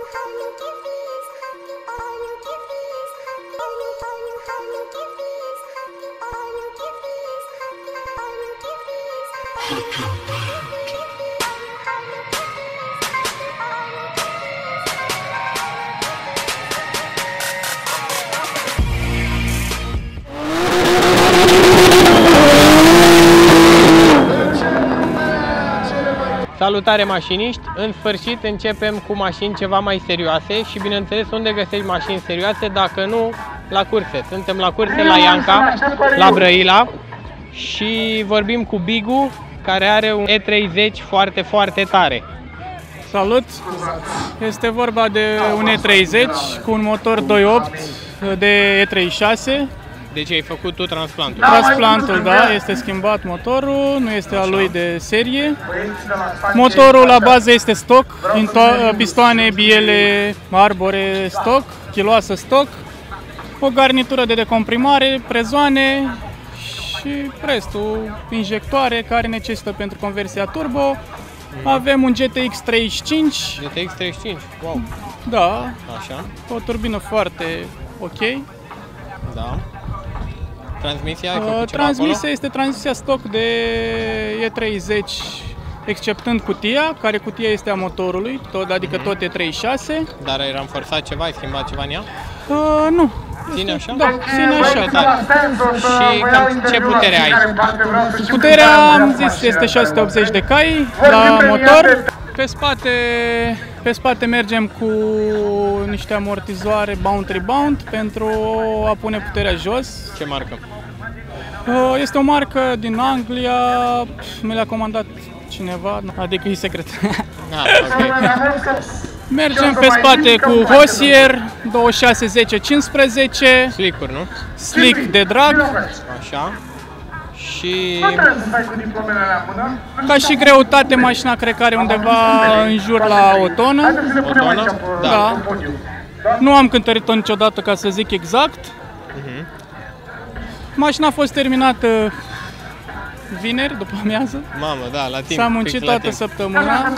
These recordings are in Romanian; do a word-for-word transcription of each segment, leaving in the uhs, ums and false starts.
Salutare mașiniști! În sfârșit începem cu mașini ceva mai serioase și bineînțeles unde găsești mașini serioase dacă nu la curse. Suntem la curse la Ianca, la Brăila și vorbim cu Bigu care are un E treizeci foarte, foarte tare. Salut! Este vorba de un E treizeci cu un motor doi punct opt de E treizeci și șase. Deci ai făcut tu transplantul? Transplantul, da, este schimbat motorul, nu este al lui de serie. Motorul la bază este stock, pistoane, biele, arbore stock, chiloasă stock, o garnitură de decomprimare, prezoane și restul, injectoare care necesită pentru conversia turbo. Avem un G T X treizeci și cinci. G T X treizeci și cinci, wow! Da, așa. O turbină foarte ok. Da. Transmisia, ai făcut ceva Transmisia acolo? este transmisia stock de E treizeci, exceptând cutia, care cutia este a motorului, tot, adică tot E treizeci și șase. Dar ai ramforsat ceva, ai schimbat ceva în ea? Uh, nu. Ține așa? Da, ține așa. Și cam ce putere ai? Puterea, am zis, este șase sute optzeci de cai la motor. Pe spate, pe spate mergem cu niște amortizoare bound-rebound pentru a pune puterea jos. Ce marcă? Este o marcă din Anglia, mi le-a comandat cineva, adică e secret. Ah, okay. Mergem pe spate cu Hosier douăzeci și șase zece cincisprezece. Slick-uri, nu? Slick de drag. Așa. Și... Ca și greutate, mașina cred că are undeva în jur la o tonă. O tonă? Da. Da. Nu am cântărit-o niciodată ca să zic exact. Uh-huh. Mașina a fost terminată vineri, după amiază. Mamă, da, la timp. S-a muncit toată săptămâna.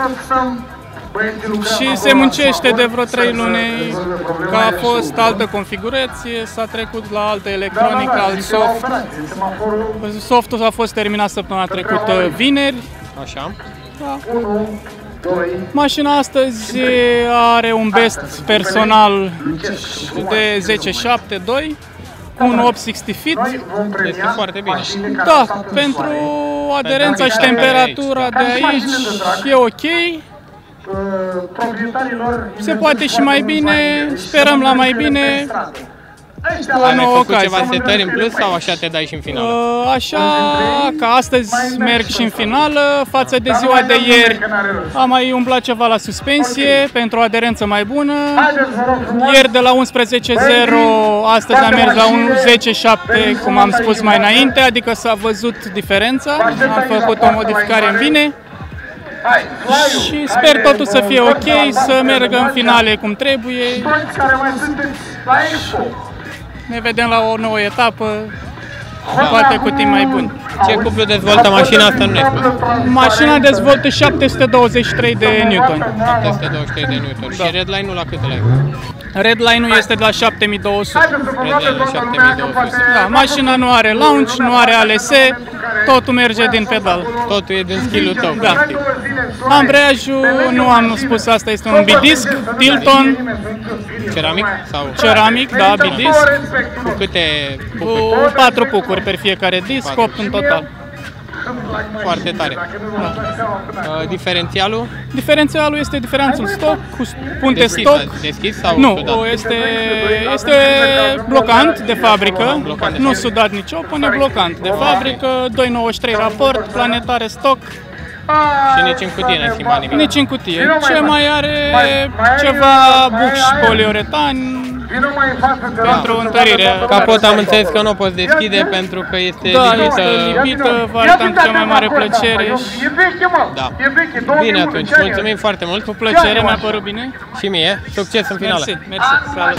Și se muncește de vreo trei luni, că a fost altă configurație, s-a trecut la altă electronică, alt soft. Softul a fost terminat săptămâna trecută vineri. Așa. Da. Mașina astăzi are un best personal de zece șapte doi cu un opt șaizeci feet. Este foarte bine. Da, pentru aderența și temperatura de aici e ok. Se poate și mai bine, sperăm la mai bine. Ai mai făcut ceva setări în plus sau așa te dai și în finală? Așa, că astăzi merg și în finală, față de ziua de ieri am mai umblat ceva la suspensie pentru o aderență mai bună. Ieri de la unsprezece zero, astăzi am mers la zece șapte, cum am spus mai înainte, adică s-a văzut diferența, am făcut o modificare în bine. Și sper totul să fie ok, să meargă în finale cum trebuie. Ne vedem la o nouă etapă, poate cu timp mai bun. Ce cuplu dezvoltă mașina asta, nu ne spus? Mașina dezvoltă șapte sute douăzeci și trei de newton. șapte sute douăzeci și trei de newton. Da. Și redline-ul la cât l-ai? Redline-ul este de la șapte mii două sute. Redline la șapte mii două sute. Da, mașina nu are launch, nu are A L S, totul merge din pedal. Totul e din skill-ul tău, da. practic. Ambreiajul, nu am spus asta, este un bidisc, Tilton. Ceramic? Sau? Ceramic, da, bidisc. Cu câte pucuri? Cu patru pucuri per fiecare disc, opt în total. Foarte tare. Da. Uh, diferențialul? Diferențialul este diferențul stock, cu punte deschis, stock. Deschis sau nu, sudat? este, este blocant de fabrică, blocant de nu fabrică. sudat nici o, pune blocant de fabrică, doi virgulă nouăzeci și trei raport, planetare stock. Și nici în cutie n-ai schimbat nimic? Nici în cutie. Ce mai are ceva bucși poliuretan pentru întărire. Capota am înțeles că nu o poți deschide pentru că este da, lipită. este lipită, vă arătam cu cea mai mare plăcere. Da. Bine atunci, mulțumim foarte mult. Cu plăcere, mi-a părut bine. Și mie, succes în finală. Mersi, mersi. Salut.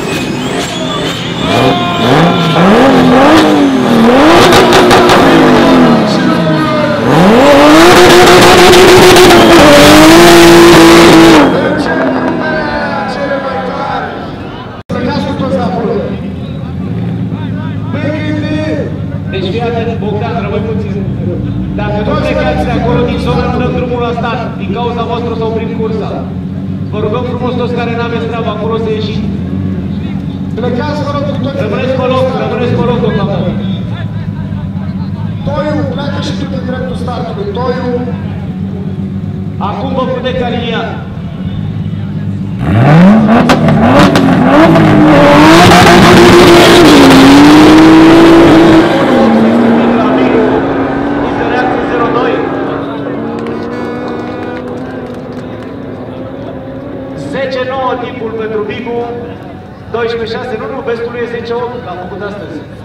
Vă rugăm frumos toți care n-aveți treabă acolo să ieșiți. Plecați, vă rog, cu toate. Rămâneți pe loc, rămâneți pe loc, deocamdată. Toiu, pleacă și tu din dreptul startului. Toiu. Acum vă puteți alinia. zece nouă timpul pentru Bigu, doisprezece șase, nu, nu, vestul e zece opt, l-am făcut astăzi.